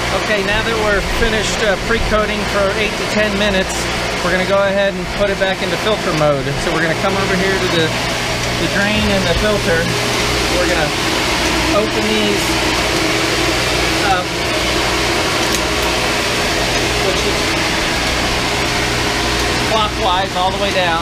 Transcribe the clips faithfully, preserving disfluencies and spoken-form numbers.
Okay, now that we're finished uh, pre-coating for eight to ten minutes, we're going to go ahead and put it back into filter mode. So we're going to come over here to the, the drain and the filter. We're going to open these up, which is clockwise all the way down.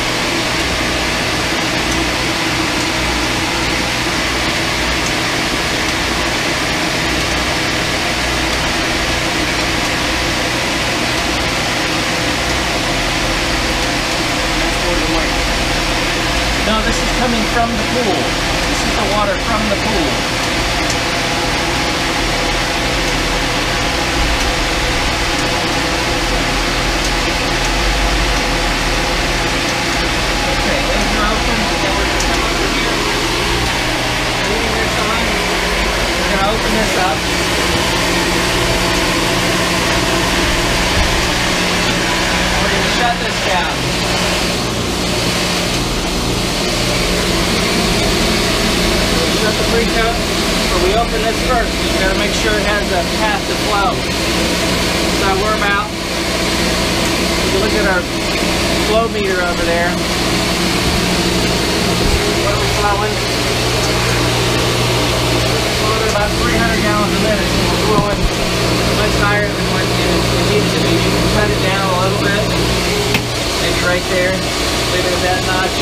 No, this is coming from the pool. This is the water from the pool. Okay, those are open. Then we're going to come over here. Leaving this on. We're going to open this up. We're going to shut this down. Shut the pre-coat, but we open this first. We've got to make sure it has a path to flow. So we're about, if you look at our flow meter over there, what are we flowing? We're flowing about three hundred gallons a minute. So we're flowing much higher than what it needs to be. You can cut it down a little bit, maybe right there, leave it at that notch.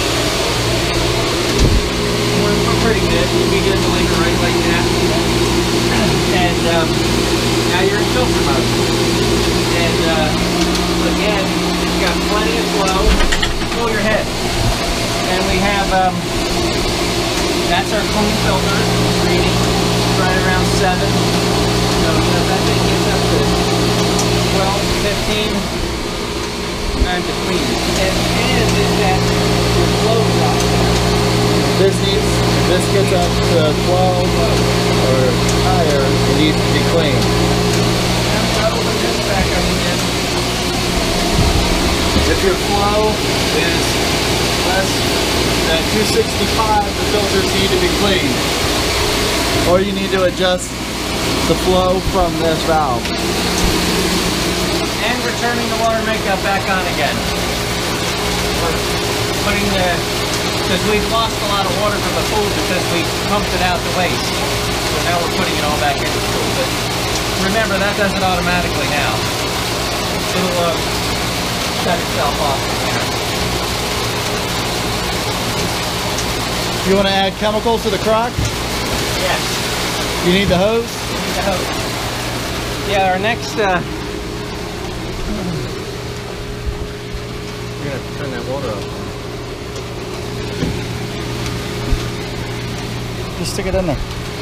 We're pretty good. You'd be good to leave it right like that. And um, now you're in filter mode. And uh, again, you've got plenty of flow. Pull your head. And we have, um, that's our clean filter reading, right around seven. So that thing gets up to twelve, fifteen times to clean. And, and is that your flow drop. This needs, this gets up to twelve or higher, it needs to be clean. Open this back up again. If your flow is less than two sixty-five, the filters need to be cleaned. Or you need to adjust the flow from this valve. And we're turning the water makeup back on again. We're putting the because we've lost a lot of water from the pool because we pumped it out to waste. So now we're putting it all back into the pool. But remember, that does it automatically now. It'll uh, shut itself off from there. You want to add chemicals to the crock? Yes. You need the hose? You need the hose. Yeah, our next... Uh, You're going to have to turn that water off. Just stick it in there.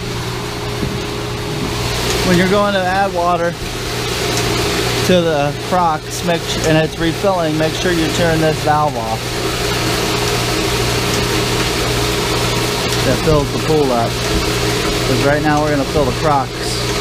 When you're going to add water to the crocks, make sure, and it's refilling, make sure you turn this valve off. That fills the pool up. Because right now we're going to fill the crocks.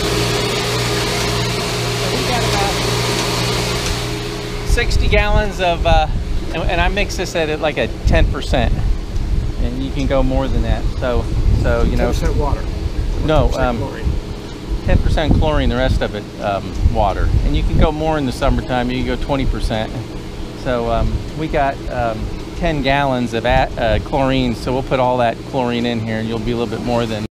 We got about sixty gallons of, uh, and, and I mix this at like a ten percent. And you can go more than that. So, so you know. ten percent water. No, um, ten percent chlorine. The rest of it um, water. And you can go more in the summertime. You can go twenty percent. So um, we got um, ten gallons of at, uh, chlorine. So we'll put all that chlorine in here, and you'll be a little bit more than.